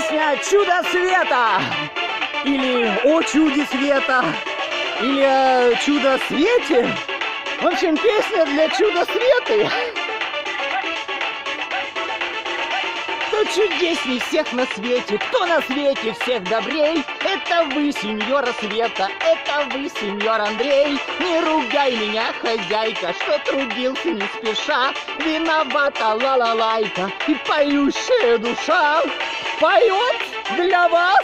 Песня «Чудо света» или «О чуде света» или «О чудо свете». В общем, песня для чудо света. Кто чудесней всех на свете, кто на свете всех добрей, это вы, сеньора Света, это вы, сеньор Андрей. Не ругай меня, хозяйка, что трудился не спеша. Виновата лалалайка и поющая душа поет для вас.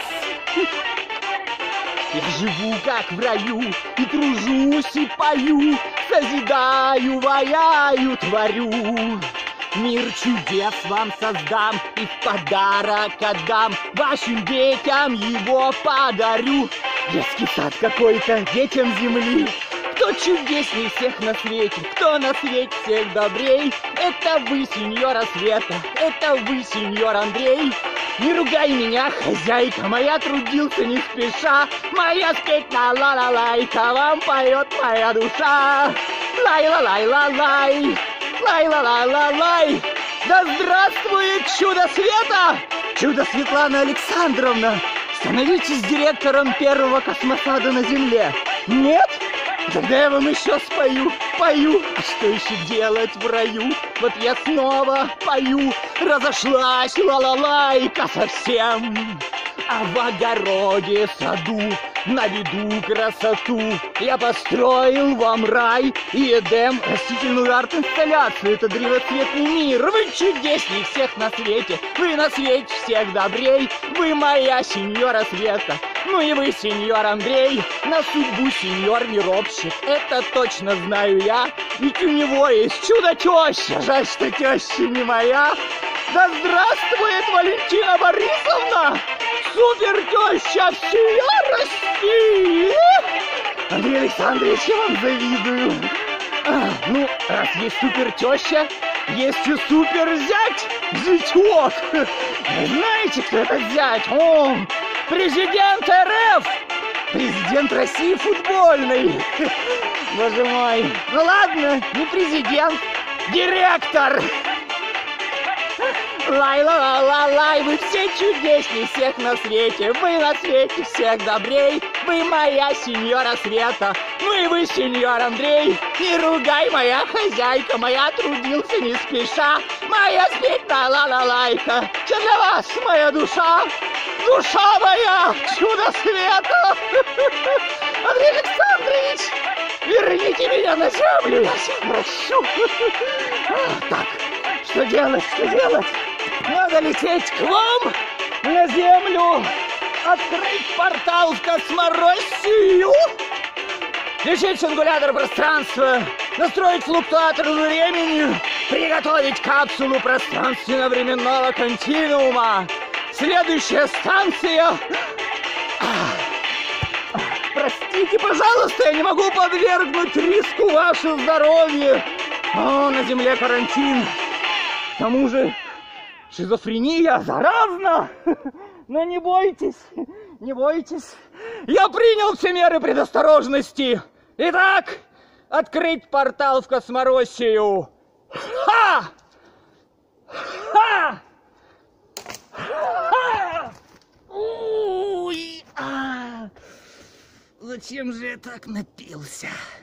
Я живу как в раю и тружусь и пою, созидаю, ваяю, творю. Мир чудес вам создам и в подарок отдам, вашим детям его подарю. Детский сад какой-то детям земли. Кто чудесней всех на свете, кто на свете всех добрей, это вы, сеньора Света, это вы, сеньор Андрей. Не ругай меня, хозяйка, моя трудился не спеша, моя спеть на ла-ла-лайка, вам поет моя душа. Лай-ла-лай-ла-лай, лай-ла-ла-ла-лай. Да здравствует чудо света! Чудо Светлана Александровна, становитесь директором первого космосада на Земле. Нет? Тогда я вам еще спою, пою. А что еще делать в раю? Вот я снова пою. Разошлась ла-ла-лайка совсем. А в огороде, саду, на виду красоту я построил вам рай и Эдем, растительную арт-инсталляцию. Это древоцветный мир. Вы чудесней всех на свете, вы на свете всех добрей. Вы моя сеньора Света, ну и вы, сеньор Андрей. На судьбу сеньор миробщик, это точно знаю я. Ведь у него есть чудо-теща, жаль, что теща не моя. Да здравствует Валентина Борисовна, супер-теща всей России! Андрей Александрович, я вам завидую. Ну, раз есть супер-теща, есть и супер-зять, зятек. Знаете, кто этот зять? О, президент РФ! Президент России футбольный. Боже мой. Ну ладно, не президент, директор. Лай-ла-ла-ла-лай, вы все чудесней всех на свете, вы на свете всех добрей, вы моя сеньора Света, ну и вы, сеньор Андрей. Не ругай, моя хозяйка, моя трудился не спеша, моя спеть на ла-ла-лайка, все для вас, моя душа, душа моя, чудо света. Андрей Александрович, верните меня на землю, я всех прощу. Так, что делать, что делать? Надо лететь к вам на землю, открыть портал в Космороссию, включить сингулятор пространства, настроить флуктуатор времени, приготовить капсулу пространственно-временного континуума. Следующая станция... Простите, пожалуйста, я не могу подвергнуть риску ваше здоровье. О, на Земле карантин. К тому же шизофрения заразна. Но не бойтесь, не бойтесь. Я принял все меры предосторожности. Итак, открыть портал в Космороссию. Ха! Ха! Ха! Ой! Зачем же я так напился?